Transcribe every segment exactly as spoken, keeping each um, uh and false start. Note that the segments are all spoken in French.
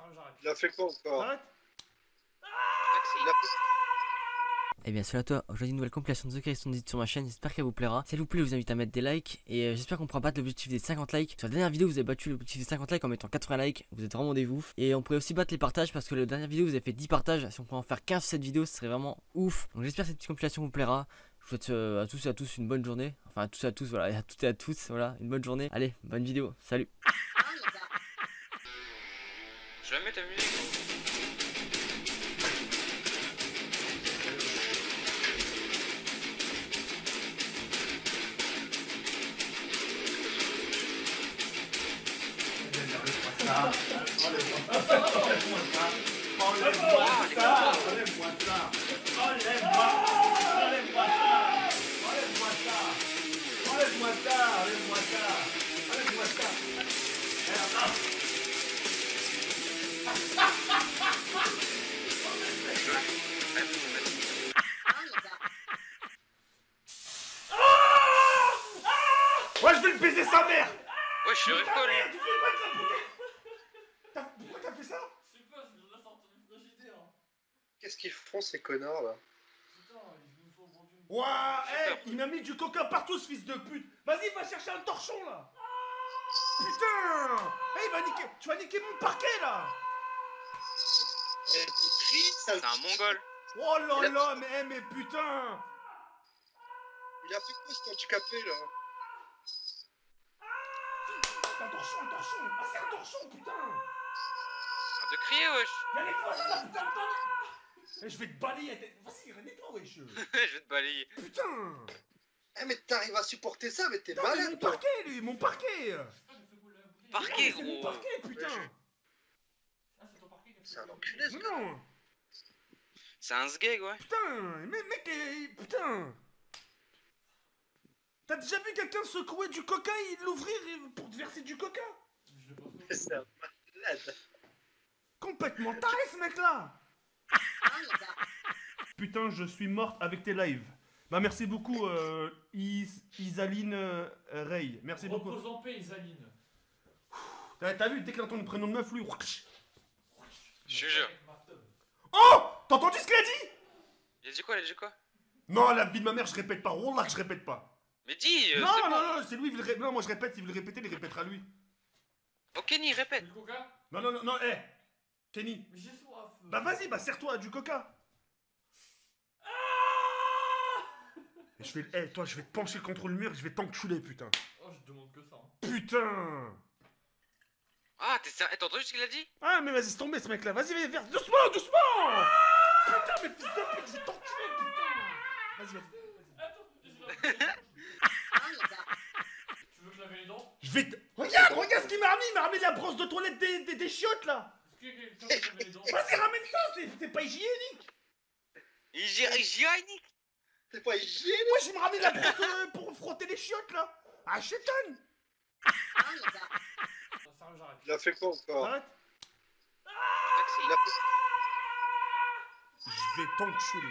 Il a fait quoi encore? Arrête. Il a fait... Eh bien salut à toi, aujourd'hui une nouvelle compilation de The Crazy Standit sur ma chaîne, j'espère qu'elle vous plaira. Si elle vous plaît, je vous invite à mettre des likes et euh, j'espère qu'on pourra battre l'objectif des cinquante likes. Sur la dernière vidéo, vous avez battu l'objectif des cinquante likes en mettant quatre-vingts likes, vous êtes vraiment des ouf. Et on pourrait aussi battre les partages parce que la dernière vidéo vous avez fait dix partages, si on pouvait en faire quinze sur cette vidéo, ce serait vraiment ouf. Donc j'espère que cette petite compilation vous plaira. Je vous souhaite euh, à tous et à tous une bonne journée, enfin à tous et à tous, voilà, et à toutes et à tous, voilà, une bonne journée. Allez, bonne vidéo, salut. Jamais ta musique. Ah, enlève-moi ça. Enlève-moi ça. Enlève-moi ça. Enlève-moi ça. Enlève-moi ça. Enlève-moi ça. Enlève-moi ça. Enlève-moi ça. Enlève-moi ça. Merde. Ouais, je vais le baiser sa mère. Ouais, je suis rigolé. Tu fais quoi de la bouteille? Pourquoi t'as fait ça? Je sais pas, je viens de la sortir du frigidaire. Qu'est-ce qu'ils font ces connards là? Putain, ils nous ont vendu une... Ouah, hey, il m'a mis du coca partout ce fils de pute. Vas-y, va chercher un torchon là. Putain. Hey, il va niquer, tu vas niquer mon parquet là. C'est un mongol. Oh là là, mais, hey, mais putain. Il a fait quoi cet handicapé là? Un torchon, un torchon. Ah, c'est un torchon, putain. Arrête de crier, wesh. Y'a les voisins là, putain, putain. Et je vais te balayer. Vas-y, nettoie, wesh. Je vais te balayer. Putain. Eh mais t'arrives à supporter ça, mais t'es Non, mais mon malade toi. parquet, lui, mon parquet. Parquet, C'est mon gros. parquet, putain. Ah, c'est ton parquet qui a fait C'est un ça. enculé ce gars. Non. C'est un sgeg, ouais. Putain, mais mec, eh, putain. T'as déjà vu quelqu'un secouer du coca et l'ouvrir et- pour te verser du coca? Je l'ai pas fait. C'est un malade. Complètement taré ce mec là. Putain, je suis morte avec tes lives. Bah merci beaucoup euh, Is Isaline euh, Ray. Merci beaucoup. Repose en paix, Isaline. T'as t'as vu, dès qu'il entend le prénom de meuf, lui. Je te jure. Oh, t'as entendu ce qu'il a dit? Il a dit quoi, il a dit quoi? Non, la vie de ma mère, je répète pas. Wallah que je répète pas. Mais dis, euh, non, c'est non, bon. non, c'est lui, il veut le ré- non, moi je répète, il veut le répéter, il répétera lui. Oh, Kenny, répète. Du coca? Non, non, non, non, hé, Kenny. Mais j'ai soif. Bah vas-y, bah serre-toi du coca. Et je vais, eh, toi, je vais te pencher contre le mur, et je vais t'enculer, putain. Oh, je te demande que ça. Hein. Putain. Ah, t'es sérieux? T'as entendu ce qu'il a dit? Ah, mais vas-y, c'est tombé ce mec-là. Vas-y, vas-y, vers, doucement, doucement. Putain, mais fils de pute, je vais t'enculer, putain. Vas-y, vas-y. Attends, j'ai la... Tu veux que je lave les dents? Je vais te... Regarde, regarde ce qu'il m'a remis. Il m'a remis la brosse de toilette des, des, des chiottes, là. Est-ce que quelqu'un veut laver les dents? Vas-y, ramène ça, c'est c'est pas hygiénique. Hygiénique. C'est pas hygiénique. Moi, je me ramène la brosse euh, pour frotter les chiottes, là. Ah, chétan. Ça sert, j'arrête. Il a fait quoi encore? Arrête. Il a fait... Je vais t'enculer.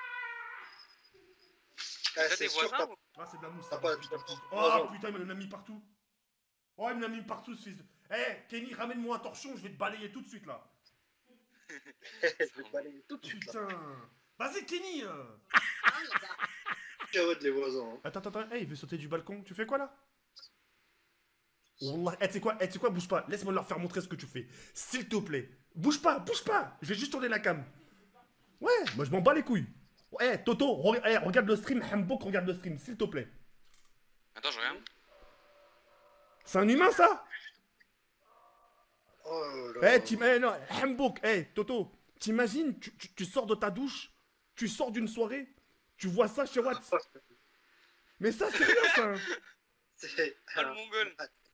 Eh, T'as c'est des sûr voisins t'as... ou... Ah, c'est de la mousse. Ah, ça, pas- putain, putain. Non, Oh, non. putain, il me l'a mis partout. Oh, il me l'a mis partout, ce fils de... Eh, Kenny, ramène-moi un torchon, je vais te balayer tout de suite, là. Je vais te balayer tout de suite là. Putain. Vas-y, Kenny. euh. Carotte les voisins. Hein. Attends, attends, attends. Eh, il veut sauter du balcon. Tu fais quoi, là? Wallah. Eh, tu sais quoi? Eh, tu sais quoi? Bouge pas. Laisse-moi leur faire montrer ce que tu fais. S'il te plaît. Bouge pas, bouge pas. Je vais juste tourner la cam. Ouais, moi, je m'en bats les couilles. Eh, Toto, re- eh, regarde le stream. Hambok, regarde le stream, s'il te plaît. Attends, je regarde. C'est un humain, ça? Oh là. Eh, t'im- eh, non, Hambok, eh, Toto, t'imagines, tu, tu, tu sors de ta douche, tu sors d'une soirée, tu vois ça chez Watts. Mais ça, c'est rien, ça. C'est... Ah, le mongol.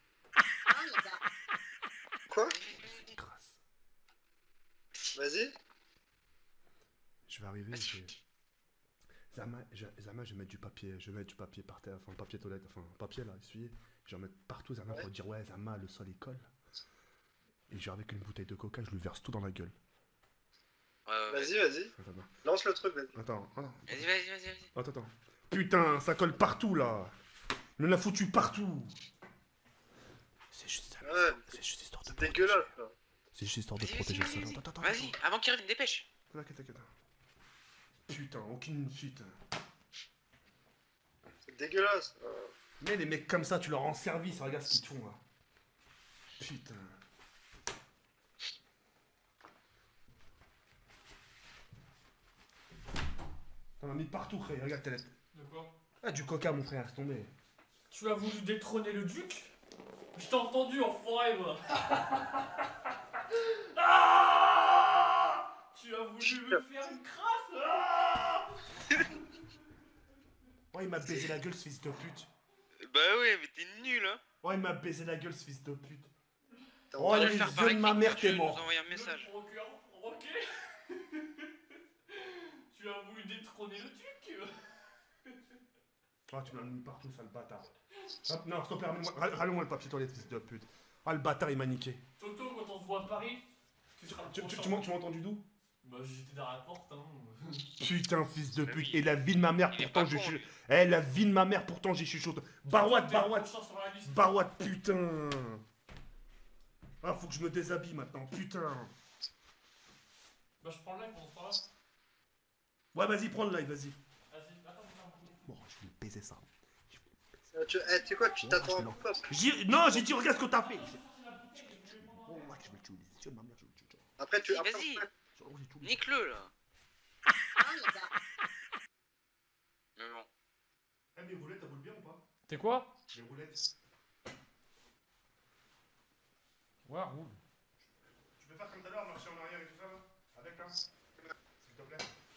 Quoi? Grâce. Vas-y. Je vais arriver, je vais... Zama, je, Zama, je vais mettre du papier, je vais mettre du papier par terre, enfin, papier toilette, enfin, papier, là, essuyé. Je vais en mettre partout, Zama, pour dire, ouais, Zama, le sol, il colle. Et je vais avec une bouteille de coca, je lui verse tout dans la gueule. Ouais, ouais, Vas-y, vas-y. Attends, attends, Lance le truc, vas-y. attends, attends, Vas-y, vas-y, vas-y, vas-y. attends, attends. Putain, ça colle partout, là. Il me l'a foutu partout. C'est juste ça. Ouais, C'est juste histoire de c'est dégueulasse là. C'est juste histoire de Vas-y, protéger vas-y, le sol. vas-y. Attends, attends, Vas-y, attends. avant qu'il revienne, dépêche. T'inquiète, t'inquiète. Putain, aucune suite. C'est dégueulasse. Euh, Mais les mecs comme ça, tu leur rends service, regarde ce qu'ils te font là. Putain. T'en as mis partout, frère, regarde ta lettre. De quoi? Ah, du coca, mon frère, laisse tomber. Tu as voulu détrôner le duc? Je t'ai entendu, enfoiré, moi. Ah, tu as voulu me faire une crasse. Ah, Oh, il m'a baisé la gueule, ce fils de pute. Bah ouais, mais t'es nul, hein. Oh, il m'a baisé la gueule, ce fils de pute. t'as Oh, On va entendu les le faire yeux par de ma écrit, mère, tu t'es nous mort. envoyer un le message. procureur, ok. Tu as voulu détrôner le duc. Oh, tu m'as mis partout, sale bâtard. Hop, non, stop, ramène-moi rallonge-moi le papier toilette, fils de pute. Ah, le bâtard, il m'a niqué. Toto, quand on se voit à Paris, tu seras le Tu, tu, prochain. tu m'as tu m'as entendu d'où? Bah j'étais dans la porte, hein. Putain, fils de Mais pute. oui. Et la vie de ma mère, Il est pourtant, pas je con, suis. lui. Eh, la vie de ma mère, pourtant, j'ai chuchote. Barouette, T'es le barouette. prochain sur la liste. Barouette, putain. Ah, faut que je me déshabille maintenant, putain. Bah je prends le live, on se parle là. Ouais, vas-y, prends le live, vas-y. Vas-y, attends, attends. Bon, je vais baiser ça. Euh, tu eh, tu sais quoi, tu Oh, t'attends je un vais coup après. J'ai- Non, j'ai dit, regarde ce que t'as fait. Oh, ouais, je vais le tuer, les yeux de ma mère, je vais le tuer. Après, tu. Vas-y, Après, vas-y. après- Oh, j'ai tout mis. Nique-le, là. Mais bon. Eh, mes roulettes, elles roulent bien ou pas? T'es quoi? Les roulettes. Ouais, roule. Tu peux faire comme tout à l'heure, marcher en arrière et tout ça, là? Avec, là? S'il te plaît.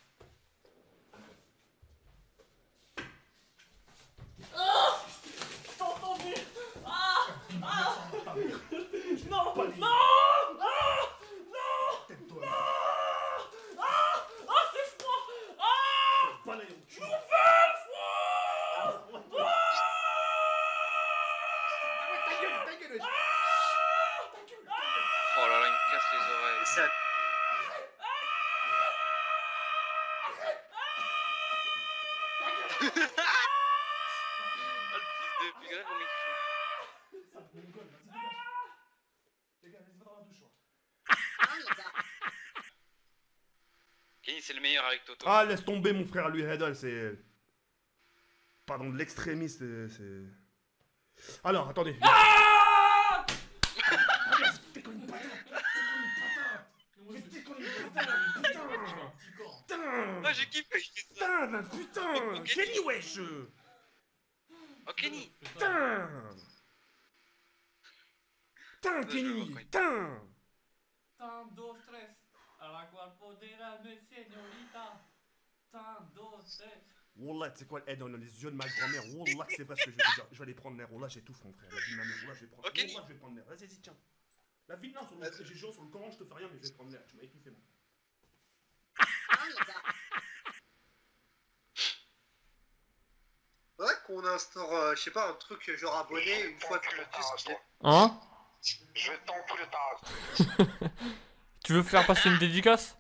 T'as entendu? Ah, non, Pas les- non, ah, non, Tête-toi. ah, ah, ah, c'est froid, ah, Pas les- tu- mon verre froid. Ta gueule, ta gueule. Oh là là, il me casse les oreilles. Ça- Oh, le fils de pute, regarde comme il crie. Ça te met une gueule, vas-y, dégage. Dégage, vas-y, va dans la douche, ouais. Kenny, c'est le meilleur avec Toto. Ah, laisse tomber, mon frère, lui, Hedal, c'est. Pardon, de l'extrémiste, c'est. c'est- Alors, attendez. Ah, T'es comme une patate. moi, je- T'es comme une patate, putain. Petit corps. Putain. Ah, j'ai kiffé, j'ai fait ça. Putain, ben, putain. Ok. Kenny, wesh. Oh, Kenny. Fais ça. Putain. Putain, je Kenny. vois, quoi. Putain. Tanto stress alla cuerpo de la me señorita. Tanto stress. Wallah, tu sais quoi, Ed, on a les yeux de ma grand-mère. Wallah, c'est pas ce que je vais te dire. Je vais aller prendre l'air. Wallah, j'étouffe, mon frère. La vie de ma mère. Wallah, je vais prendre. Ok. Wallah, je vais prendre l'air. Vas-y, vas-y, tiens. La vie de non, sur le... j'ai juré sur le Coran, je te fais rien, mais je vais prendre l'air. Tu m'as étouffé, mon frère. Ouais, qu'on instaure, euh, je sais pas, un truc genre abonné une fois que le disque. Hein? Je vais t'enculer ta. Tu veux faire passer une dédicace?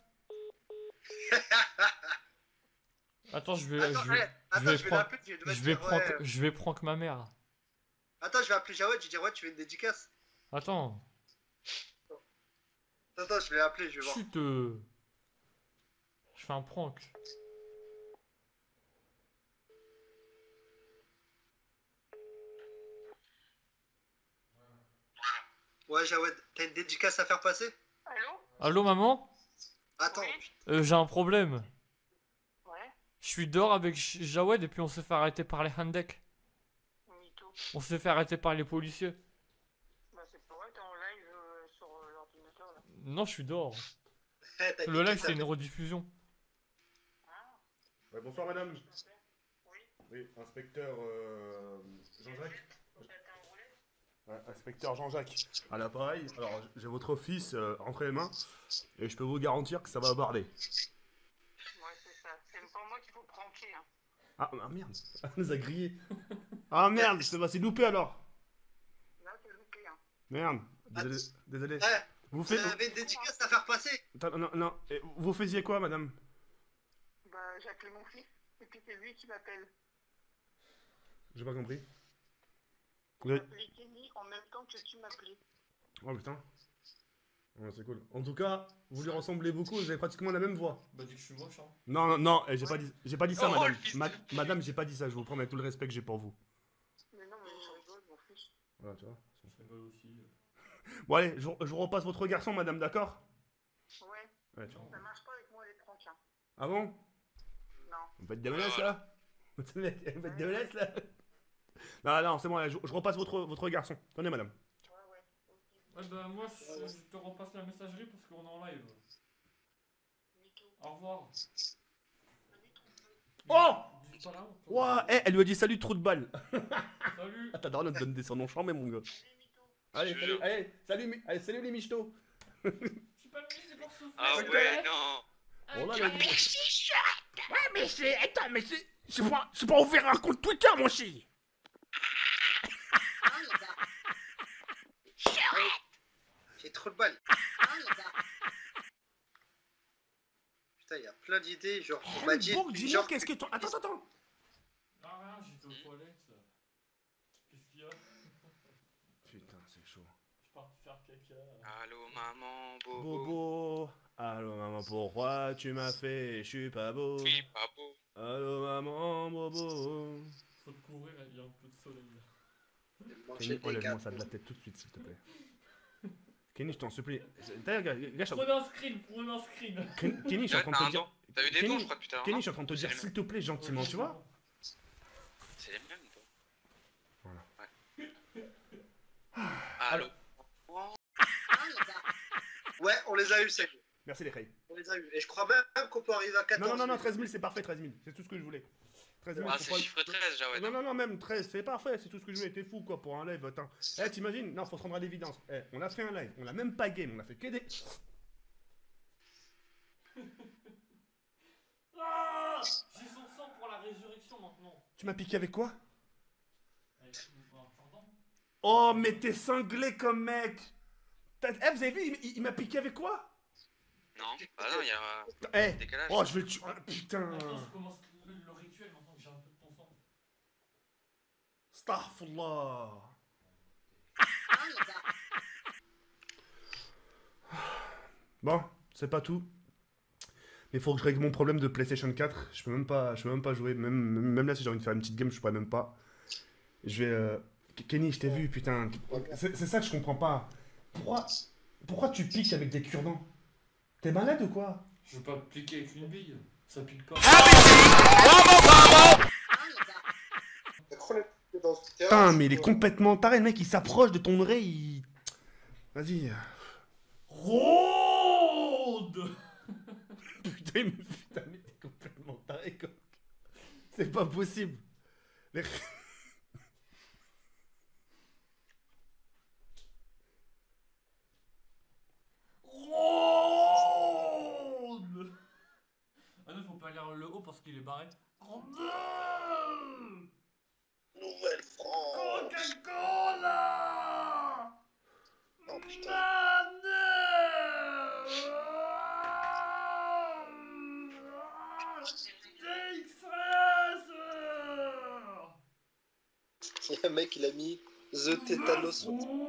Attends, je vais, Attends, je vais, eh, attends, je vais je vais prendre, l'appeler, je vais je te vais dire, prendre, ouais. je vais prendre ma mère. Attends, je vais appeler Jawed, je vais dire, ouais, tu veux une dédicace? Attends, Attends, je vais l'appeler, je vais voir. chut, euh, je fais un prank. Ouais, Jawed, t'as une dédicace à faire passer? Allô? Allô maman? Attends, Oui. Euh, j'ai un problème. Ouais, Je suis dehors avec J- Jawed et puis on s'est fait arrêter par les Handek. mytho. On s'est fait arrêter par les policiers. Bah c'est pas vrai, t'es en live euh, sur euh, l'ordinateur là. Non, je suis dehors. eh, t'as Le live niqué c'est ta- une rediffusion. Ah, Ouais, bonsoir, madame. tu m'appelles? Oui. Oui, inspecteur euh, Jean-Jacques. Quand t'as un roulet? Ouais, inspecteur Jean-Jacques. À l'appareil. Alors, j'ai votre office euh, entre les mains. Et je peux vous garantir que ça va barder. Ouais, c'est ça. C'est pas moi qu'il faut pranker, hein. Ah, ah merde. Elle nous a grillé. Ah merde, ça va, c'est loupé alors. Là, t'es loupé, hein. Merde. Désolé. Désolé. Eh, Vous vous faites. avez une dédicace à faire passer? Attends, non, non. Et vous faisiez quoi, madame? Bah, j'ai appelé mon fils, et puis c'est lui qui m'appelle. J'ai pas compris. Vous Il avez- m'appelait Kenny en même temps que tu m'appelais. Oh putain. Ouais, c'est cool. En tout cas, vous lui ressemblez beaucoup, vous avez pratiquement la même voix. Bah, dis que je suis moche, hein. Non, non, non, eh, j'ai pas dit, j'ai pas dit ça, Oh, madame. le fils Ma- de- madame, j'ai pas dit ça, je vous promets avec tout le respect que j'ai pour vous. Mais non, mais je rigole, je m'en fiche. Voilà, tu vois. Je rigole aussi. Bon, allez, je, je vous repasse votre garçon, madame, d'accord? Ouais, Ouais, tu vois. ça marche pas avec moi les pranks, hein. Ah bon? Non. Vous faites des menaces, là? Vous faites des menaces, là? Non, non, c'est bon, allez, je, je repasse votre, votre garçon. Tenez, madame. Ouais, ouais. Ok. Ouais, bah, moi, je, je te repasse la messagerie parce qu'on est en live. Mytho. Au revoir. Salut, trou de balle. Oh! Dis pas là. Ouah, eh, elle lui a dit salut, trou de balle. Salut. Ah, ta daronne, elle te donne des surnoms charmés, mon gars. Salut, Mytho. Allez, Je salut, jure. allez, salut, mi- allez, salut les michtos. Je suis pas venu, c'est pour souffler. Ah Ok. ouais, non. Oh là Tu là, vas dis- me chier. Ouais, mais c'est. Attends, mais c'est. C'est pas, c'est pas ouvert un compte Twitter, mon chi. Ah, les gars. J'ai trop de balles. Ah, les gars. Putain, il y a plein d'idées, genre, on Oh, m'a dit. bon, dis-moi, genre, qu'est-ce que toi. Attends, attends, attends. Ah, rien, j'étais aux toilettes. Qu'est-ce qu'il y a? Putain, c'est chaud. Je suis parti faire caca. Allô, maman, bobo. Bobo. Allô, maman, pourquoi tu m'as fait? Je suis pas beau. Je suis pas beau. Allô, maman, bobo. Faut te couvrir, il y a un peu de soleil là. manger Kenny, des enlève-moi gars. ça de la tête tout de suite, s'il te plaît. Kenny, je t'en supplie. D'ailleurs, gars, gars, je suis en- Prenez un screen, prenez un screen. Ken- Kenny, je suis en train de T'as te un dire. don. T'as eu des Kenny, dons, je crois, depuis tout à l'heure. Kenny, non je suis en train de te dire, C'est les s'il te plaît, gentiment, tu vois? C'est les mêmes, toi. Voilà. Ouais. Allô. Ah, les gars. Ouais, on les a eu, c'est Merci les Ray. On les a eu. Et je crois même qu'on peut arriver à quatorze. Non, non, non, non, treize mille, c'est parfait, treize mille. C'est tout ce que je voulais. treize mille, Ah, faut c'est pas- chiffre treize, déjà, ouais. Non, non, non, même treize, c'est parfait, c'est tout ce que je voulais. T'es fou, quoi, pour un live, attends. Eh, t'imagines? Non, faut se rendre à l'évidence. Eh, on a fait un live, on a même pas game, on a fait que des. Ah, j'ai son sang pour la résurrection maintenant. Tu m'as piqué avec quoi? Avec un cordon. Oh, mais t'es cinglé comme mec! T'as- Eh, vous avez vu, il, il- il m'a piqué avec quoi? Non, bah non, il y a un Eh! décalage. Oh, je vais le tuer. Ah, putain! Maintenant, je commence le, le rituel maintenant que j'ai un peu de ton sang. Astaghfirullah! Ah, les gars. Bon, c'est pas tout. Mais faut que je règle mon problème de PlayStation quatre. Je peux même pas, je peux même pas jouer. Même, même même là, si j'ai envie de faire une petite game, je pourrais même pas. Je vais. euh, Kenny, je t'ai vu, putain. C'est c'est ça que je comprends pas. Pourquoi, pourquoi tu piques avec des cure-dents? T'es malade ou quoi? Je veux pas te piquer avec une bille. Ça pique pas. Ah, les gars. T'as cru le- dans ce terrain, Putain, mais il est c'est quoi complètement taré. Le mec, il s'approche de ton oreille. Il... Vas-y. Ronde. Putain, il me... Putain, mais t'es complètement taré, quoi. C'est pas possible. Les- Ronde. Ah non, faut pas lire le haut parce qu'il est barré. Ronde. Nouvelle France. Coca-Cola. Oh putain. Il y a un mec, il a mis The Tétanos.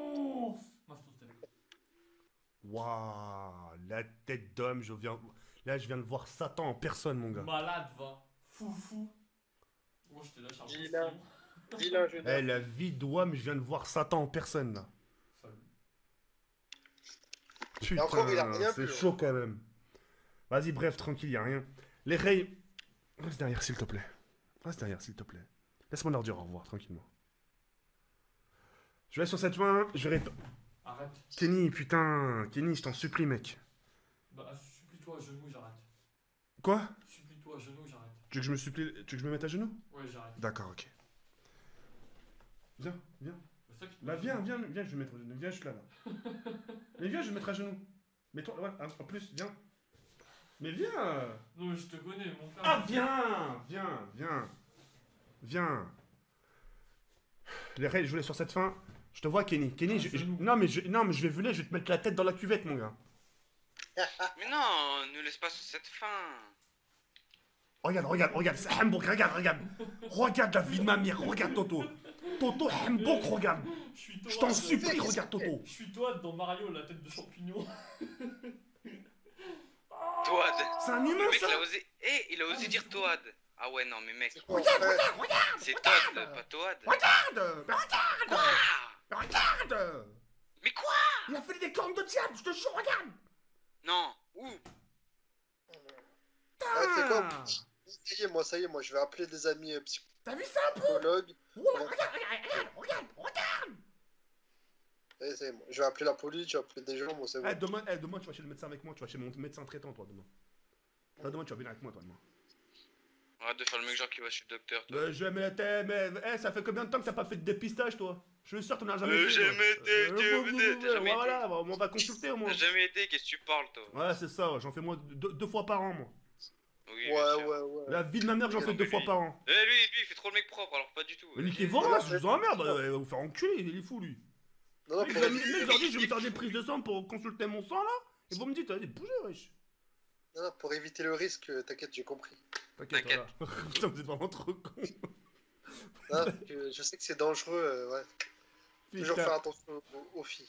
Waouh, la tête d'homme, je viens. Là, je viens de voir Satan en personne, mon gars. Malade, va. Fou, fou. Moi, je te lâche un peu. Vilain. Vilain jeune Eh, homme. la vie d'homme, je viens de voir Satan en personne, là. Salut. Putain, encore, il a rien c'est pu, chaud quand même. Vas-y, bref, tranquille, y a rien. Les Ray, reste derrière, s'il te plaît. Reste derrière, s'il te plaît. Laisse-moi leur dire au revoir, tranquillement. Je vais sur cette fin, je vais... rép- Arrête. Kenny, putain, Kenny, je t'en supplie, mec. Bah, supplie-toi à genoux, j'arrête. Quoi? Supplie-toi à genoux, j'arrête. Tu veux que je me supplie... Tu veux que je me mette à genoux? Ouais, j'arrête. D'accord, ok. Viens, viens. C'est ça qui te Bah met viens, à genoux. viens, viens, je vais me mettre à genoux. Viens, je suis là, là. Mais viens, je vais me mettre à genoux. Mais toi, ouais, en plus, viens. Mais viens. Non, mais je te connais, mon frère. Ah, viens, viens, viens. Viens. Les règles, je voulais sur cette fin. Je te vois, Kenny. Kenny, Ah, je- je- genou. non, mais je, non, mais je vais voler, je vais te mettre la tête dans la cuvette, mon gars. Mais non, ne laisse pas sur cette fin. Regarde, regarde, regarde, c'est Hambourg, regarde, regarde. Regarde la vie de ma mère, regarde Toto. Toto Hambourg, regarde. Je suis Je t'en Toad. supplie, regarde Toto. Je suis Toad dans Mario, la tête de champignon. Toad. C'est un humain Le mec, ça. il a osé. Eh, il a osé dire Toad. Ah ouais, non, mais mec. Regarde, regarde, regarde. C'est Toad, pas Toad. Regarde, mais regarde. Quoi? Mais regarde. Mais quoi? Il a fait des cornes de diable, je te jure, regarde. Non, où? Ah, c'est quoi? Ça y est, moi, ça y est, moi, je vais appeler des amis euh, T'as vu ça un peu? psychologues. Oh là, regarde, regarde, regarde, regarde, regarde. Ça y est, ça y est, moi. Je vais appeler la police, je vais appeler des gens, moi, c'est bon. Eh, demain, eh, demain, tu vas chez le médecin avec moi, tu vas chez mon médecin traitant, toi, demain. Là, demain, tu vas venir avec moi, toi, demain. Arrête de faire le mec genre qui va chez le docteur, toi. Euh, je mais, t'es- mais, eh, ça fait combien de temps que t'as pas fait de dépistage, toi? Je suis sûr que t'en as jamais Euh, fait. jamais toi. été, Euh, Dieu, bon, t'as bon, jamais bon, Voilà, bon, on va consulter au moins. T'as jamais été, qu'est-ce que tu parles, toi? Ouais, c'est ça, j'en fais moi deux, deux fois par an, moi. Oui, Ouais, bien sûr. ouais, ouais. La vie de ma mère, j'en Non, fais mais deux fois lui- par an. Eh, lui, lui, il fait trop le mec propre, alors pas du tout. Mais niquez Il- vos non, races, je mais- vous emmerde, euh, il va vous faire enculer, il est fou, lui. Non, non, Mec, pour je éviter, mec, leur dis, je vais me faire des prises de sang pour consulter mon sang, là. Et vous me dites, allez, bougez, wesh. non, non, pour éviter le risque, euh, t'inquiète, j'ai compris. T'inquiète, T'inquiète. voilà. Putain, vous êtes vraiment trop con. Non, que je sais que c'est dangereux, euh, ouais. Toujours faire attention aux, aux filles.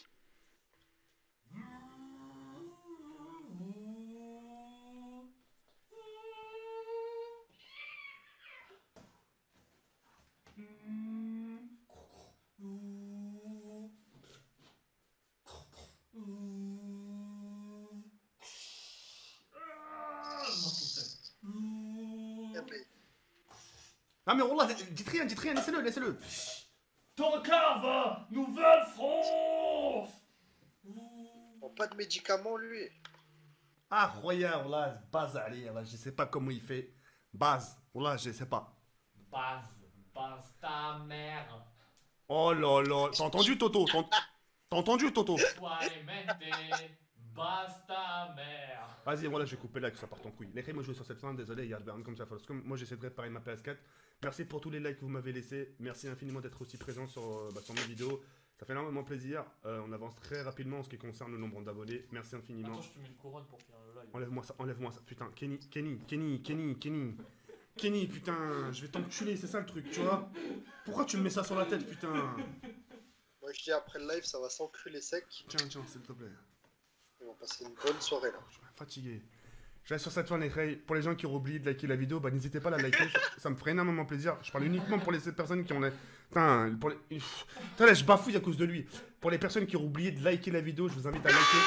Bien, mais- Ah, mais Wallah, dites rien, dites rien, laissez-le, laissez-le. Tonkava, Nouvelle-France. Bon, pas de médicaments, lui. Ah, regarde, Wallah, base, allez, là, je sais pas comment il fait. Base, Wallah, je sais pas. Base, base ta mère. Oh là là, t'as entendu, Toto? T'as t'as entendu, Toto? Suavemente, base ta mère. Vas-y, voilà, je vais couper là que ça parte en couille. Les gars, moi je joue sur cette fin, désolé, il y a le comme ça. Parce que moi j'essaie de réparer ma P S quatre. Merci pour tous les likes que vous m'avez laissés. Merci infiniment d'être aussi présent sur, euh, bah, sur mes vidéos. Ça fait énormément plaisir. Euh, on avance très rapidement en ce qui concerne le nombre d'abonnés. Merci infiniment. Attends, je te mets une couronne pour finir le live. Enlève-moi ça, enlève-moi ça. Putain, Kenny, Kenny, Kenny, Kenny, Kenny. Kenny, putain, je vais t'enculer, c'est ça le truc, tu vois? Pourquoi tu me mets ça sur la tête, putain? Moi, je dis après le live, ça va s'encruler sec. Tiens, tiens, s'il te plaît. On va passer une bonne soirée, là. Je suis fatigué. Je reste sur cette fin, les gars. Pour les gens qui ont oublié de liker la vidéo, bah n'hésitez pas à la liker. ça, ça me ferait énormément plaisir. Je parle uniquement pour les personnes qui ont les. Putain, pour les. Putain, là, je bafouille à cause de lui. Pour les personnes qui ont oublié de liker la vidéo, je vous invite à liker.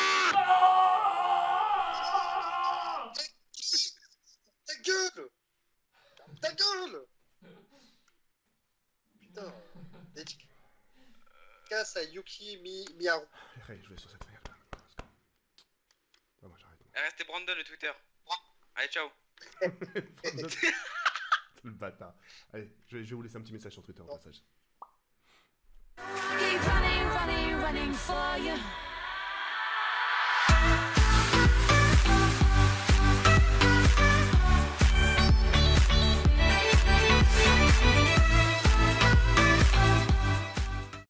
Ta gueule! Ta gueule! Putain, dédicace à Yuki Mi Miyaru. Les gars, je vais sur cette fin. Ouais, moi j'arrête. Eh, restez Brandon le Twitter. Allez, ciao. Le bâtard. Allez, je vais, je vais vous laisser un petit message sur Twitter au passage. Keep running, running, running for you.